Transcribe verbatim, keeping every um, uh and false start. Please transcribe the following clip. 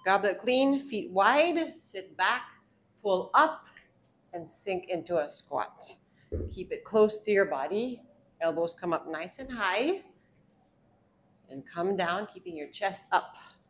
Goblet clean, feet wide, sit back, pull up, and sink into a squat. Keep it close to your body. Elbows come up nice and high. And come down, keeping your chest up.